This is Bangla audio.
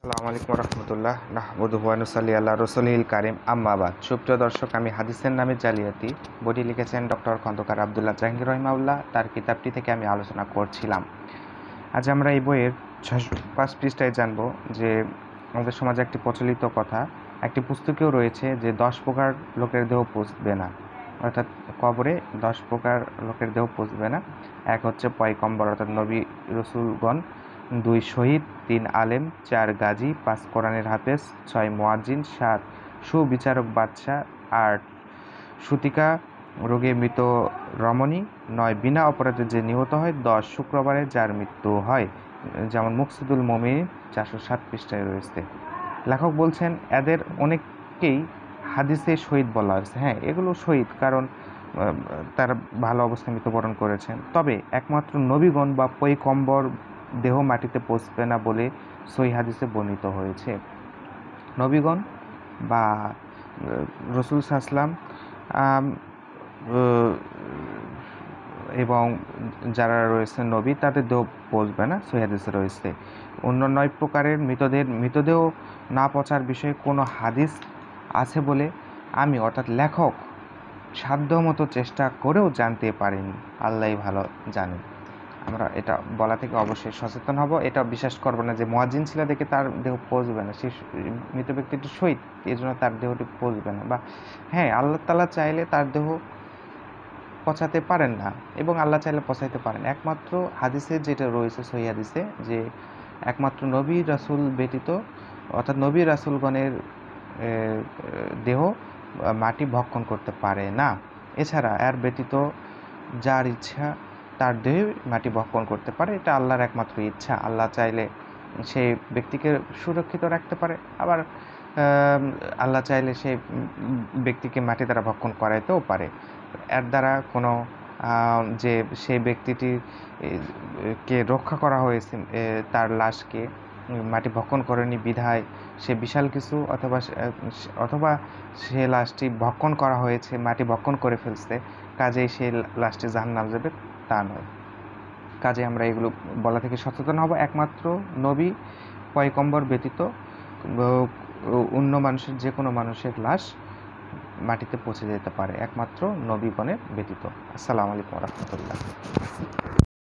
আসসালামু আলাইকুম রহমতুল্লাহ নাহমাদুহু ওয়া নুসাল্লি আলা রাসূলিল কারীম আম্মা বাদ। সুপ্রিয় দর্শক, আমি হাদিসের নামে জালিয়াতি বইটি লিখেছেন ডক্টর খন্দকার আব্দুল্লাহ জাহাঙ্গীর রহিমাহুল্লাহ। তার কিতাবটি থেকে আমি আলোচনা করছিলাম। আজ আমরা এই বইয়ের 605 পৃষ্ঠায় জানব যে আমাদের সমাজে একটি প্রচলিত কথা, একটি পুস্তকেও রয়েছে যে 10 প্রকার লোকের দেহ পচবে না, অর্থাৎ কবরে 10 প্রকার লোকের দেহ পচবে না। এক হচ্ছে পয়গম্বর অর্থাৎ নবী রসুলগণ, 2 শহীদ, 3 আলেম, 4 গাজী, 5 কোরআনের হাফেজ, 6 মুয়াজ্জিন, 7 সুবিচারক বাদশাহ, 8 সুতিকা রোগে মৃত রমণী, 9 বিনা অপরাধে যে নিহত হয়, 10 শুক্রবারে যার মৃত্যু হয়, যেমন মুকসিদুল মুমিনিন 407 পৃষ্ঠায় রয়েছে। লেখক বলছেন এদের অনেককেই হাদিসে শহীদ বলা হয়েছে। হ্যাঁ, এগুলো শহীদ, কারণ তারা ভালো অবস্থায় মৃত্যুবরণ করেছেন। তবে একমাত্র নবীগণ বা পয়গম্বর দেহ মাটিতে পচবে না বলে সহিহ হাদিসে বর্ণিত হয়েছে। নবীগণ বা রসুল সাল্লাল্লাহু এবং যারা রয়েছে নবী, তাদের দেহ পচবে না, সহিহ হাদিসে রয়েছে। অন্য 9 প্রকারের মৃতদেহ না পচার বিষয়ে কোনো হাদিস আছে বলে আমি অর্থাৎ লেখক সাধ্যমতো চেষ্টা করেও জানতে পারিনি। আল্লাহই ভালো জানেন। আমরা এটা বলা থেকে অবশ্যই সচেতন হব। এটা বিশ্বাস করব না যে মুয়াজ্জিন ছিল দেখে তার দেহ পচবে না, সে মৃত ব্যক্তিটি শহীদ, এই জন্য তার দেহটি পচবে না। বা হ্যাঁ, আল্লাহ তাআলা চাইলে তার দেহ পচাতে পারেন না, এবং আল্লাহ চাইলে পচাইতে পারেন। একমাত্র হাদিসে যেটা রয়েছে সহিহ হাদিসে, যে একমাত্র নবী রাসূল ব্যতীত অর্থাৎ নবী রাসূলগণের দেহ মাটি ভক্ষণ করতে পারে না। এছাড়া এর ব্যতীত যার ইচ্ছা তার দেহে মাটি ভক্ষণ করতে পারে। এটা আল্লাহর একমাত্র ইচ্ছা। আল্লাহ চাইলে সেই ব্যক্তিকে সুরক্ষিত রাখতে পারে, আবার আল্লাহ চাইলে সেই ব্যক্তিকে মাটি দ্বারা ভক্ষণ করাইতেও পারে। এর দ্বারা কোনো যে সেই ব্যক্তিটি কে রক্ষা করা হয়েছে, তার লাশকে মাটি ভক্ষণ করেনি বিধায় সে বিশাল কিছু, অথবা সে লাশটি ভক্ষণ করা হয়েছে, মাটি ভক্ষণ করে ফেলছে, কাজেই সেই লাশটি জাহান্নাম যাবে, তা নয়। কাজে আমরা এগুলো বলা থেকে সচেতন হব। একমাত্র নবী পয়গম্বর ব্যতীত অন্য মানুষের যে কোনো মানুষের লাশ মাটিতে পচে যেতে পারে, একমাত্র নবীগণের ব্যতীত। আসসালামু আলাইকুম রহমতুল্লাহ।